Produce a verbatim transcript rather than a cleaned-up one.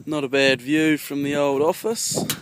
Not a bad view from the old office.